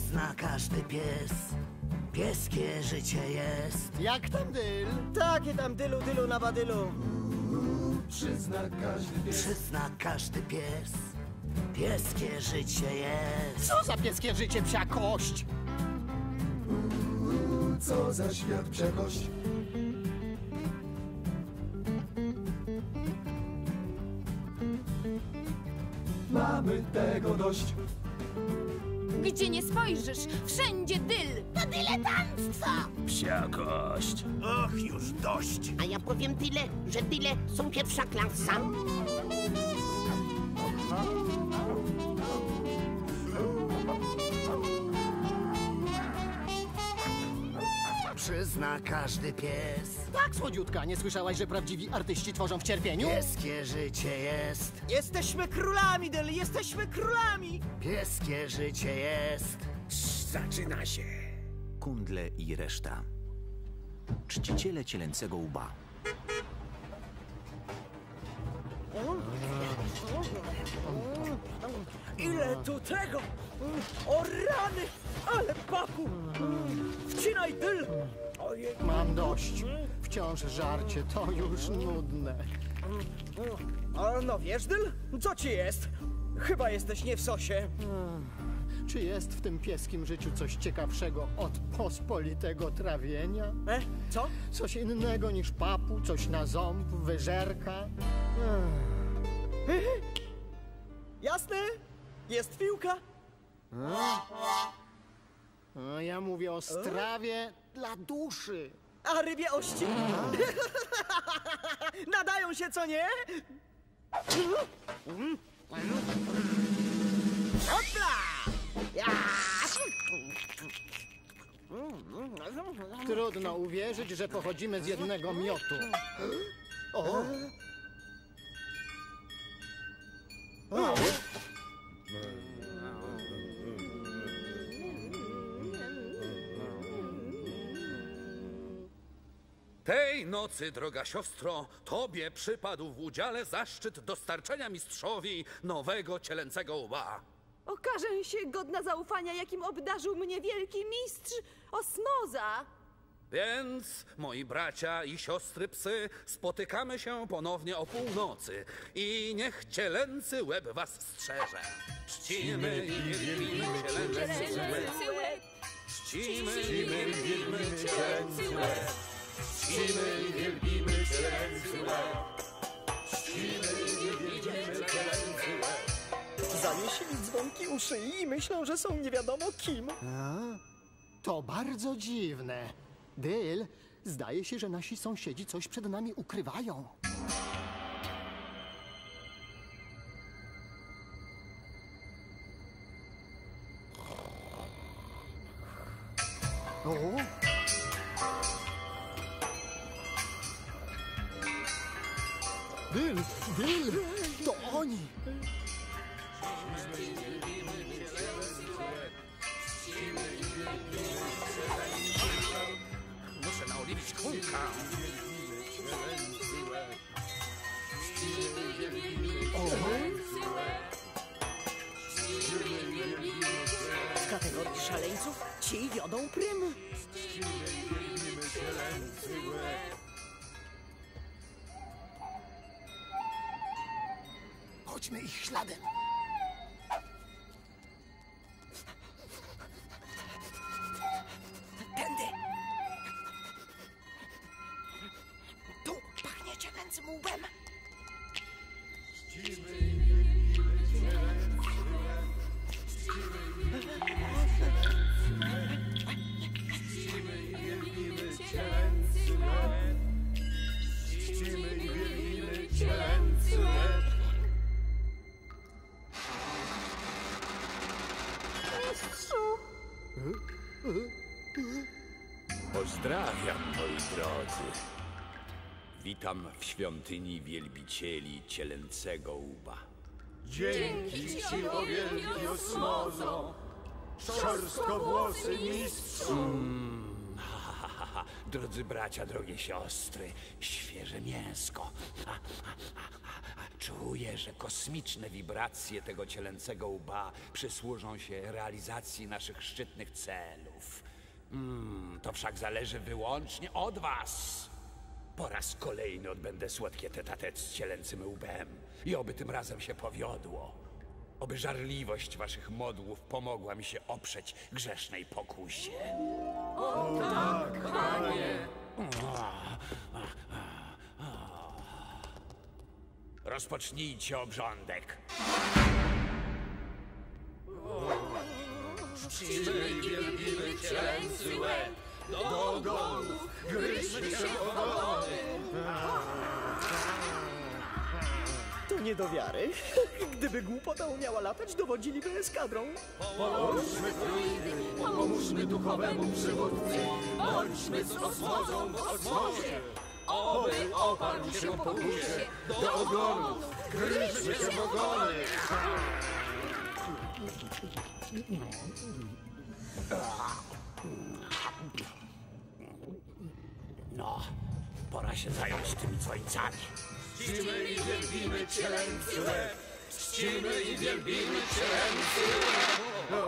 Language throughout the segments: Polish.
Przyzna każdy pies, pieskie życie jest. Jak tam Dyl? Takie tam dylu, dylu na badylu. Przyzna każdy pies. Przyzna każdy pies, pieskie życie jest. Co za pieskie życie, psia kość? Co za świat przekość. Mamy tego dość. Gdzie nie spojrzysz, wszędzie dyl. To dyletanstwo! Psia kość. Och, już dość. A ja powiem tyle, że tyle są pierwsza klasa. Przyzna każdy pies, Tak, słodziutka, nie słyszałaś, że prawdziwi artyści tworzą w cierpieniu? pieskie życie jest. Jesteśmy królami, Dyl, jesteśmy królami! Pieskie życie jest. Zaczyna się. Kundle i reszta. Czciciele cielęcego łba. Ile tu tego! O rany! Ale papu! Wcinaj, Dyl! Ojej. Mam dość. Wciąż żarcie, to już nudne. A no wiesz, Dyl? Co ci jest? Chyba jesteś nie w sosie. Czy jest w tym pieskim życiu coś ciekawszego od pospolitego trawienia? Co? Coś innego niż papu, coś na ząb, wyżerka? Jasne? Jest piłka? A ja mówię o strawie dla duszy. A rybie ości? Nadają się, co nie? Hopla! Ja! Trudno uwierzyć, że pochodzimy z jednego miotu. O! Tej nocy, droga siostro, tobie przypadł w udziale zaszczyt dostarczenia mistrzowi nowego cielęcego łba. Okażę się godna zaufania, jakim obdarzył mnie wielki mistrz Osmoza. Więc, moi bracia i siostry psy, spotykamy się ponownie o północy i niech cielęcy łeb was strzeże. Czcimy i wielbimy cielęcy łeb. Czcimy i wielbimy cielęcy łeb. Czcimy i wielbimy cielęcy łeb. Czcimy i wielbimy cielęcy łeb. Zawiesili dzwonki u szyi i myślą, że są nie wiadomo kim. To bardzo dziwne. Dyl, zdaje się, że nasi sąsiedzi coś przed nami ukrywają. O! Dyl, Dyl, to oni! Muszę naoliwić kółka. W kategorii szaleńców ci wiodą prym. Chodźmy ich śladem. Tędy. Tu pachnie cielęcym łbem. Pozdrawiam, moi drodzy. Witam w świątyni wielbicieli cielęcego łba. Dzięki ci, o wielki Osmozo, szorstkowłosy mistrzu. Drodzy bracia, drogie siostry, świeże mięsko. Czuję Czuję, że kosmiczne wibracje tego cielęcego łba przysłużą się realizacji naszych szczytnych celów. To wszak zależy wyłącznie od was. Po raz kolejny odbędę słodkie tete-a-tete z cielęcym łbem. I oby tym razem się powiodło. Oby żarliwość waszych modłów pomogła mi się oprzeć grzesznej pokusie. O tak, panie! Rozpocznijcie obrządek. Czcimy i wielbimy cielęcy łeb, do ogonów gryźmy się w ogony. To nie do wiary. Gdyby głupota umiała latać, dowodziliby eskadrą. Połóżmy fluidy, pomóżmy duchowemu przywódcy, bądźmy z osmozą w osmozie. Oby oparł się pokusie, do ogonów gryźmy się w ogony. No, pora się zająć tymi dzwońcami. Czcimy i wielbimy cielęcy łeb, czcimy i wielbimy cielęcy łeb.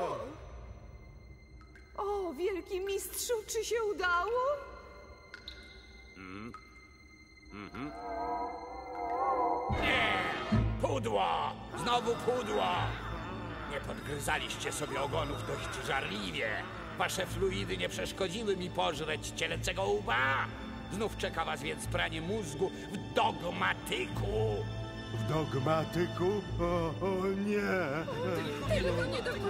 O, wielki mistrzu, czy się udało? Nie! Pudło! Znowu pudło! Nie podgryzaliście sobie ogonów dość żarliwie. Wasze fluidy nie przeszkodziły mi pożreć cielęcego łba. Znów czeka was więc pranie mózgu w dogmatyku. W dogmatyku? O nie! Tylko nie do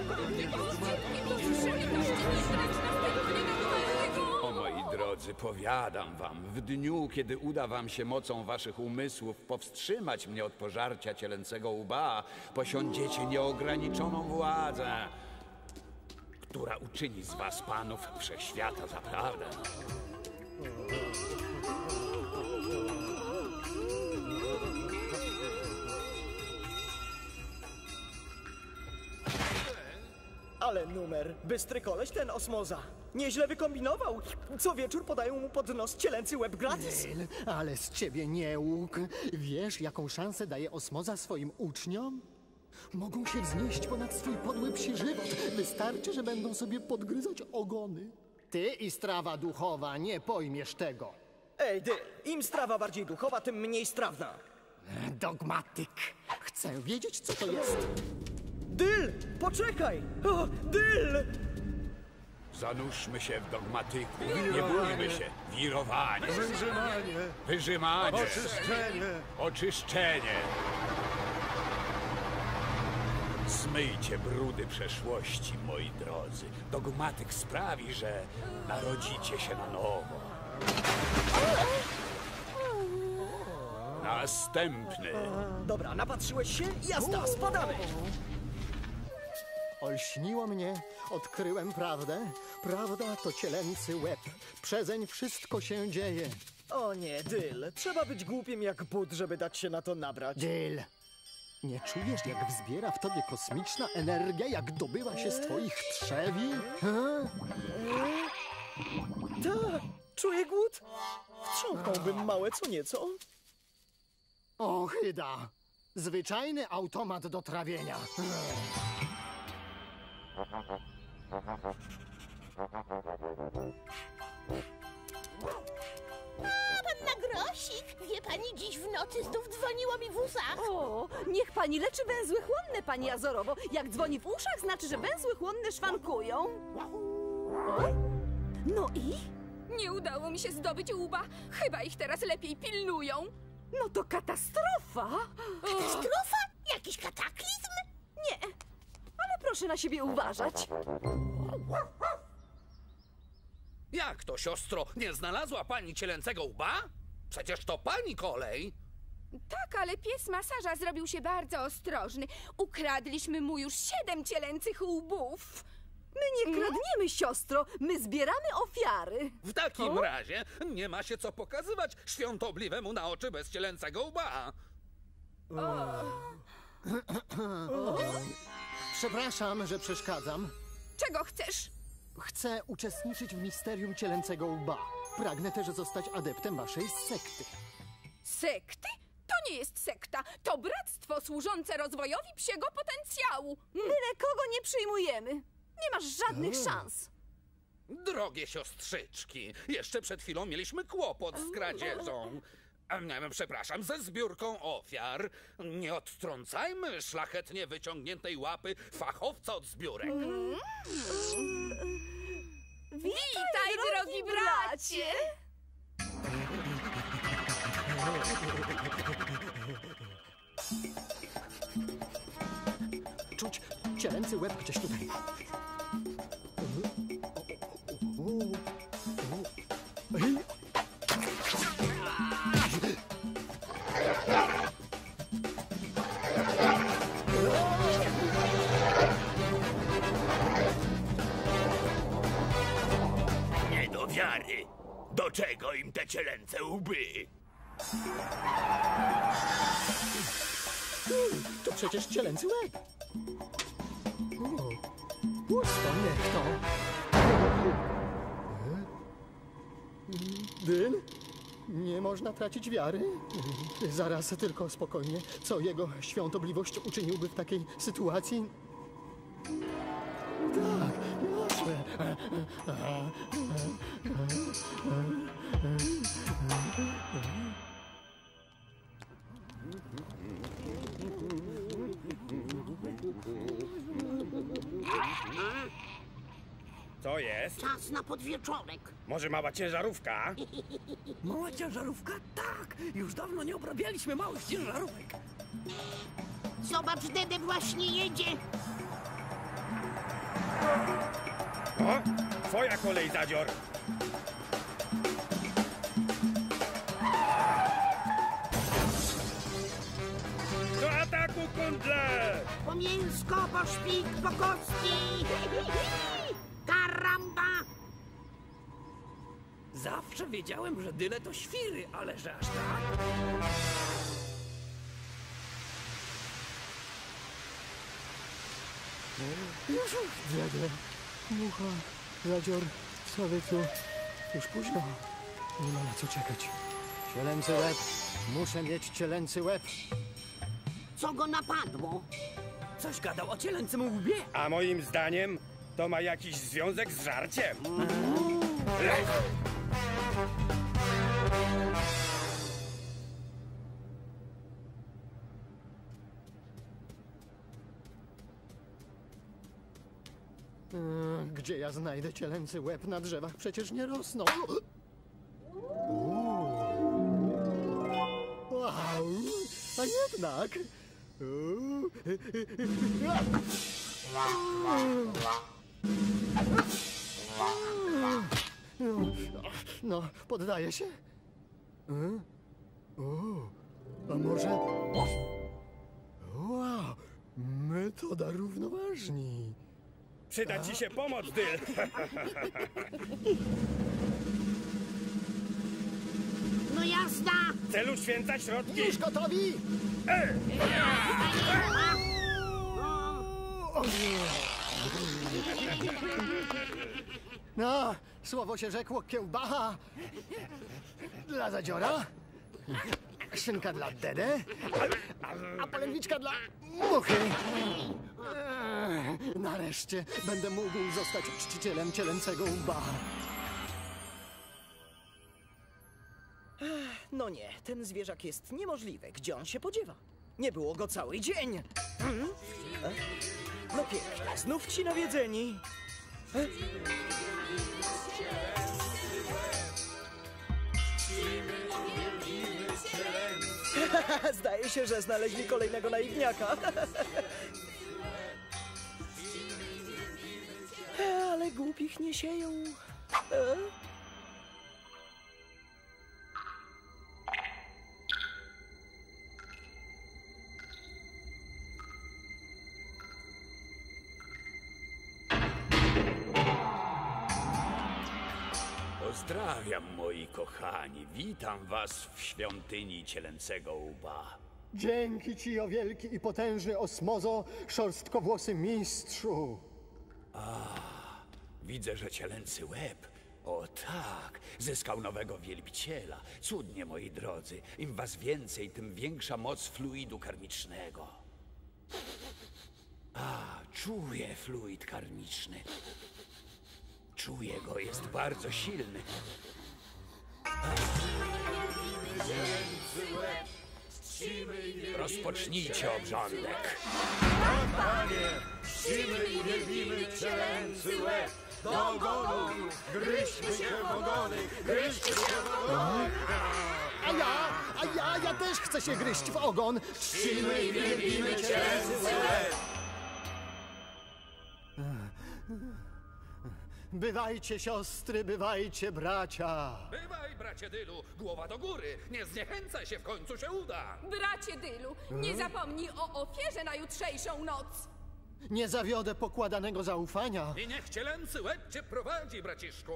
O moi drodzy, powiadam wam, w dniu, kiedy uda wam się mocą waszych umysłów powstrzymać mnie od pożarcia cielęcego łba, posiądziecie nieograniczoną władzę, która uczyni z was panów wszechświata zaprawdę. Ale numer. Bystry koleś ten osmoza. Nieźle wykombinował. Co wieczór podają mu pod nos cielęcy łeb gratis. Dyl, ale z ciebie nie łuk. Wiesz, jaką szansę daje osmoza swoim uczniom? Mogą się wznieść ponad swój podły psi żywot. Wystarczy, że będą sobie podgryzać ogony. Ty i strawa duchowa nie pojmiesz tego. Ej, Dyl, im strawa bardziej duchowa, tym mniej strawna. Dogmatyk. Chcę wiedzieć, co to jest. Dyl, poczekaj! O, Dyl! Zanurzmy się w dogmatyku. Nie bójmy się. Wirowanie. Wyrzymanie, Wyrzymanie. oczyszczenie. Oczyszczenie. Zmyjcie brudy przeszłości, moi drodzy. Dogmatyk sprawi, że narodzicie się na nowo. Następny. Dobra, napatrzyłeś się? Jazda, spadamy! Olśniło mnie, odkryłem prawdę. Prawda to cielęcy łeb. Przezeń wszystko się dzieje. O nie, Dyl, trzeba być głupim jak but, żeby dać się na to nabrać. Dyl, nie czujesz, jak wzbiera w tobie kosmiczna energia, jak dobyła się z twoich trzewi? Tak, czuję głód. Wtrząknąłbym małe co nieco. Ochyda! Zwyczajny automat do trawienia. Panna Grosik, wie pani, dziś w nocy znów dzwoniło mi w uszach. O, niech pani leczy węzły chłonne, pani Azorowo. Jak dzwoni w uszach, znaczy, że węzły chłonne szwankują. O? No i? Nie udało mi się zdobyć łba. Chyba ich teraz lepiej pilnują. No to katastrofa! Katastrofa? Jakiś kataklizm? Nie, ale proszę na siebie uważać. Jak to, siostro, nie znalazła pani cielęcego łba? Przecież to pani kolej. Tak, ale pies masaża zrobił się bardzo ostrożny. Ukradliśmy mu już 7 cielęcych łbów. My nie kradniemy, siostro, my zbieramy ofiary. W takim razie nie ma się co pokazywać świątobliwemu na oczy bez cielęcego łba. Przepraszam, że przeszkadzam. Czego chcesz? Chcę uczestniczyć w misterium cielęcego łba. Pragnę też zostać adeptem waszej sekty. Sekty? To nie jest sekta, to bractwo służące rozwojowi psiego potencjału. Byle kogo nie przyjmujemy. Nie masz żadnych szans. Drogie siostrzyczki, jeszcze przed chwilą mieliśmy kłopot z kradzieżą. Przepraszam, ze zbiórką ofiar. Nie odtrącajmy szlachetnie wyciągniętej łapy fachowca od zbiórek. Witaj, drogi bracie! Czuć cielęcy łeb gdzieś tutaj. Nie do wiary. Do czego im te cielęce łby? To przecież cielęcy łeb. Pusto, niech to. Dyn? Nie można tracić wiary? Zaraz, tylko spokojnie. Co jego świątobliwość uczyniłby w takiej sytuacji? Tak, jasne. Co jest? Czas na podwieczorek. Może mała ciężarówka? Mała ciężarówka? Tak! Już dawno nie obrabialiśmy małych ciężarówek. Zobacz, Dede właśnie jedzie. O, twoja kolej, Zadzior. Do ataku, kundle! Po mięsko, po szpik, po kostki. Karamba! Zawsze wiedziałem, że dyle to świry, ale że aż tak? Dziadzie, mucha, zadzior, sowieczu. Już późno. Nie ma na co czekać. Cielęcy łeb. Muszę mieć cielęcy łeb. Co go napadło? Coś gadał o cielęcym łbie. A moim zdaniem to ma jakiś związek z żarciem. Gdzie ja znajdę cielęcy łeb? Na drzewach przecież nie rosną. Wow, a jednak. No, poddaję się. A może... Wow, metoda równoważni. Przyda ci się pomoc, Dyl. No jazda! Celu święca środki. Już gotowi! No, słowo się rzekło, kiełbacha dla zadziora, szynka dla Dede, a polędwiczka dla muchy. Nareszcie będę mógł zostać czcicielem cielęcego łba. No nie, ten zwierzak jest niemożliwy. Gdzie on się podziewa? Nie było go cały dzień. No pięknie, znów ci nawiedzeni. Zdaje się, że znaleźli kolejnego naiwniaka. Ale głupich nie sieją. Pozdrawiam, moi kochani. Witam was w świątyni cielęcego łba. Dzięki ci, o wielki i potężny osmozo, szorstkowłosy mistrzu. Widzę, że cielęcy łeb O tak, zyskał nowego wielbiciela. Cudnie, moi drodzy. Im was więcej, tym większa moc fluidu karmicznego. Czuję fluid karmiczny. Czuję go, jest bardzo silny. Rozpocznijcie obrządek. Panie, czcimy i wielbimy cielęcy łeb. Do ogonu, gryźmy się w ogony, gryźmy się w ogony. Ja też chcę się gryźć w ogon. Czcimy i wielbimy cielęcy łeb. Bywajcie siostry, bywajcie bracia. Bywaj, bracie Dylu, głowa do góry. Nie zniechęcaj się, w końcu się uda. Bracie Dylu, nie zapomnij o ofierze na jutrzejszą noc. Nie zawiodę pokładanego zaufania. I niech cielęcy łeb cię prowadzi, braciszku.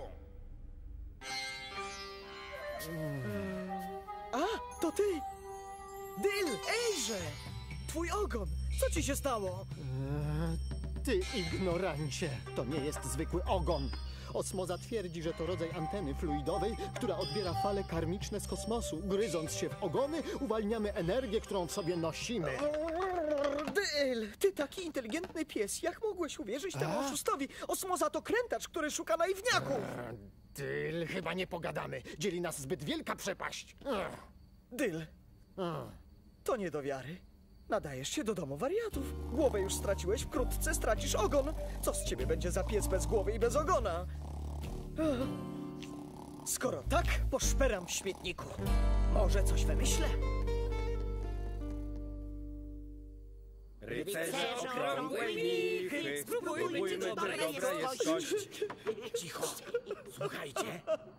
A, to ty! Dyl, ejże! Twój ogon! Co ci się stało? Ty ignorancie, to nie jest zwykły ogon. Osmoza twierdzi, że to rodzaj anteny fluidowej, która odbiera fale karmiczne z kosmosu. Gryząc się w ogony, uwalniamy energię, którą w sobie nosimy. Dyl, ty taki inteligentny pies, jak mogłeś uwierzyć temu oszustowi? Osmoza to krętacz, który szuka naiwniaków. Dyl, chyba nie pogadamy. Dzieli nas zbyt wielka przepaść. Dyl, to nie do wiary. Nadajesz się do domu wariatów. Głowę już straciłeś, wkrótce stracisz ogon. Co z ciebie będzie za pies bez głowy i bez ogona? Skoro tak, poszperam w śmietniku. Może coś wymyślę? Rycerze okrągłej michy, spróbujmy, czy dobra jest kość. Cicho, słuchajcie.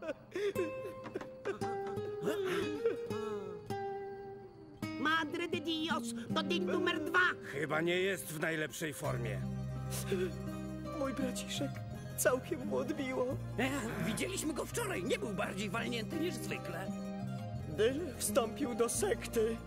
Madre de Dios, to dzień numer 2. Chyba nie jest w najlepszej formie. Mój braciszek całkiem mu odbiło. Widzieliśmy go wczoraj, nie był bardziej walnięty niż zwykle. Dyl wstąpił do sekty.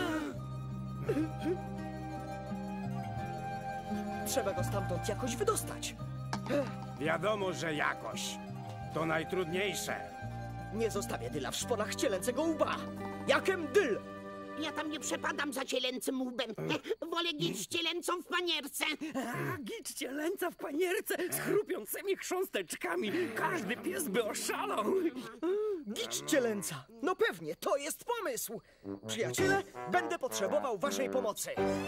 Trzeba go stamtąd jakoś wydostać. Wiadomo, że jakoś. To najtrudniejsze. Nie zostawię Dyla w szponach cielęcego łba. Jakem Dyl? Ja tam nie przepadam za cielęcym łbem. Wolę gić cielęcą w panierce. Gicz cielęca w panierce z chrupiącymi chrząsteczkami. Każdy pies by oszalał. Gicz cielęca. No pewnie, to jest pomysł. Przyjaciele, będę potrzebował waszej pomocy.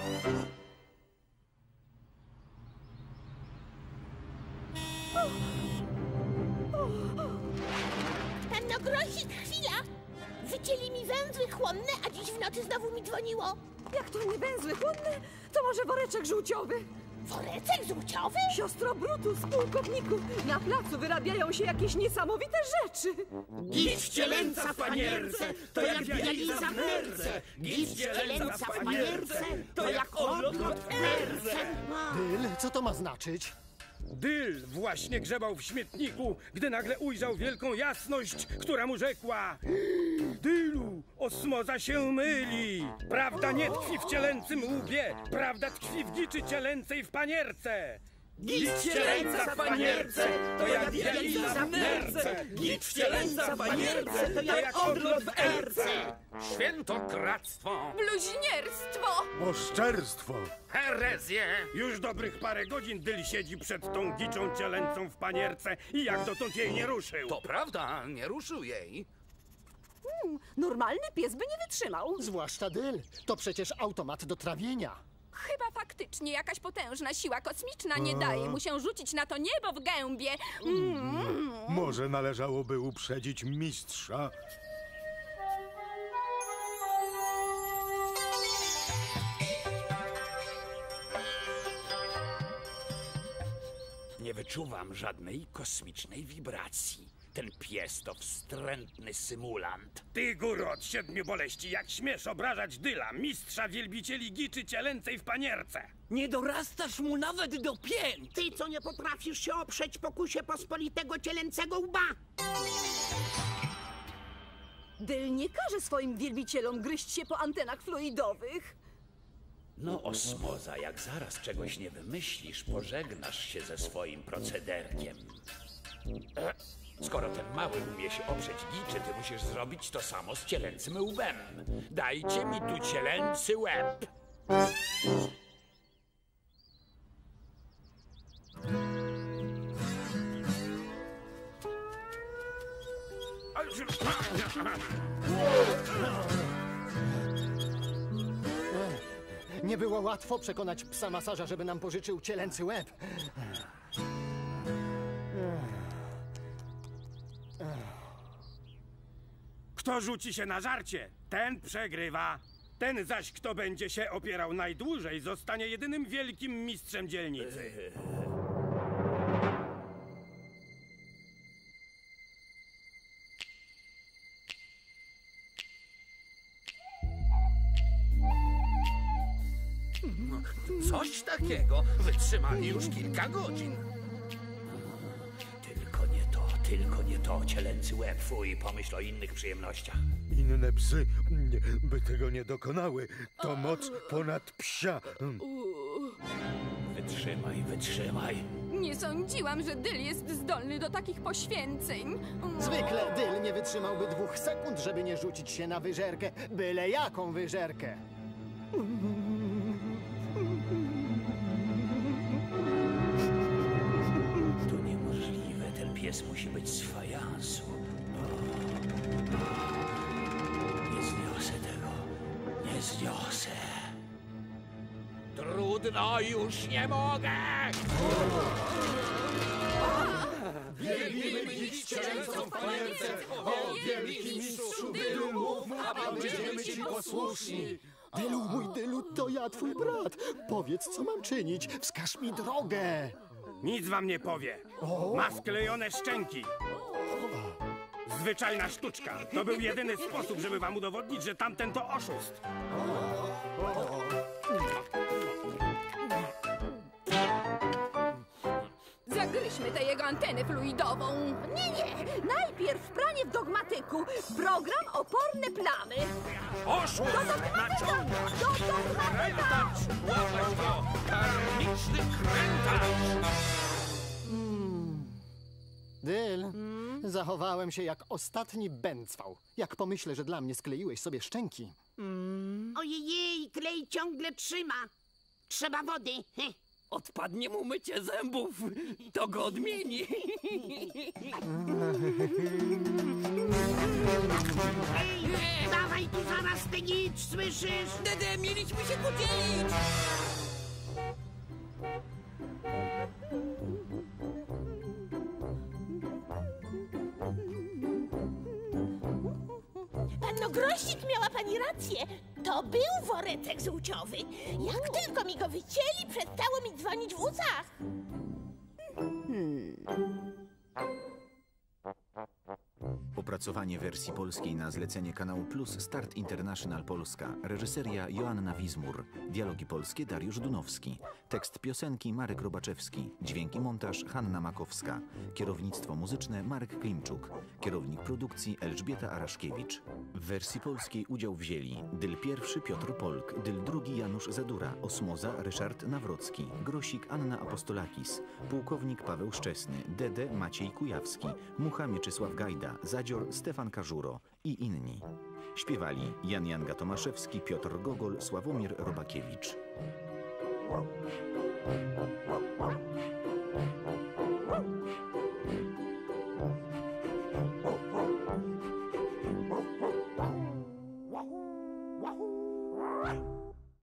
Panno Grosik, chwila! Wycięli mi węzły chłonne, a dziś w nocy znowu mi dzwoniło. Jak to nie węzły chłonne? To może woreczek żółciowy? Woreczek żółciowy? Siostro Brutus, pułkowników, na placu wyrabiają się jakieś niesamowite rzeczy. Gicz cielęca w panierce, to jak dializa w nerce. Gicz cielęca w panierce, to jak odlot w nerce. Dyl, co to ma znaczyć? Dyl właśnie grzebał w śmietniku, gdy nagle ujrzał wielką jasność, która mu rzekła: Dylu, osmoza się myli. Prawda nie tkwi w cielęcym łbie, prawda tkwi w giczy cielęcej w panierce. Gicz cielęca w panierce, to jak dializa w nerce. Gicz cielęca w panierce, to jak odlot w erce. Świętokradztwo, Bluźnierstwo! Oszczerstwo. herezję. Już dobrych parę godzin Dyl siedzi przed tą giczą cielęcą w panierce i jak dotąd jej nie ruszył. To prawda, nie ruszył jej. Normalny pies by nie wytrzymał. Zwłaszcza Dyl. To przecież automat do trawienia. Chyba faktycznie jakaś potężna siła kosmiczna nie daje mu się rzucić na to niebo w gębie. Może należałoby uprzedzić mistrza? Nie wyczuwam żadnej kosmicznej wibracji. Ten pies to wstrętny symulant. Ty, góro od 7 boleści, jak śmiesz obrażać Dyla, mistrza wielbicieli giczy cielęcej w panierce. Nie dorastasz mu nawet do pięt. Ty, co nie potrafisz się oprzeć pokusie pospolitego cielęcego łba. Dyl nie każe swoim wielbicielom gryźć się po antenach fluidowych. No, osmoza, jak zaraz czegoś nie wymyślisz, pożegnasz się ze swoim procederkiem. Skoro ten mały umie się oprzeć giczy, ty musisz zrobić to samo z cielęcym łbem. Dajcie mi tu cielęcy łeb. Nie było łatwo przekonać psa masaża, żeby nam pożyczył cielęcy łeb. Kto rzuci się na żarcie, ten przegrywa. Ten zaś, kto będzie się opierał najdłużej, zostanie jedynym wielkim mistrzem dzielnicy. Coś takiego. Wytrzymali już kilka godzin. Tylko nie to, cielęcy łeb, fuj, pomyśl o innych przyjemnościach. Inne psy by tego nie dokonały. To moc ponad psia. Wytrzymaj. Nie sądziłam, że Dyl jest zdolny do takich poświęceń. Zwykle Dyl nie wytrzymałby 2 sekund, żeby nie rzucić się na wyżerkę. Byle jaką wyżerkę. To niemożliwe, ten pies musi być z fajansu. Nie zniosę tego. Nie zniosę. Trudno, już nie mogę! Wielbimy dziś cielęcą panierce, o wielki mistrzu Dylu, mów, a będziemy ci posłuszni. Dylu, mój Dylu, to ja, twój brat. Powiedz, co mam czynić. Wskaż mi drogę. Nic wam nie powie. Ma sklejone szczęki. Zwyczajna sztuczka. To był jedyny sposób, żeby wam udowodnić, że tamten to oszust. Zagryźmy tę jego antenę fluidową. Nie. Najpierw pranie w dogmatyku. Program Oporne plamy. Oszust! Naciągacz! Krętacz! Łapać go! Karmiczny krętacz! Dyl, zachowałem się jak ostatni bęcwał. Jak pomyślę, że dla mnie skleiłeś sobie szczęki. Ojej, klej ciągle trzyma. Trzeba wody. Odpadnie mu mycie zębów. To go odmieni. Ej, dawaj tu zaraz ty nic, słyszysz? Dede, mieliśmy się podzielić. Panno Grosik, miała pani rację. To był woreczek żółciowy. Jak tylko mi go wycięli, przestało mi dzwonić w uszach. Opracowanie wersji polskiej na zlecenie Kanału Plus Start International Polska. Reżyseria Joanna Wizmur. Dialogi polskie Dariusz Dunowski. Tekst piosenki Marek Robaczewski. Dźwięk i montaż Hanna Makowska. Kierownictwo muzyczne Marek Klimczuk. Kierownik produkcji Elżbieta Araszkiewicz. W wersji polskiej udział wzięli Dyl pierwszy Piotr Polk, Dyl drugi Janusz Zadura, Osmoza Ryszard Nawrocki, Grosik Anna Apostolakis, Pułkownik Paweł Szczesny, Dede Maciej Kujawski, Mucha Mieczysław Gajda, Zadzior Stefan Każuro i inni. Śpiewali Jan Janga Tomaszewski, Piotr Gogol, Sławomir Robakiewicz.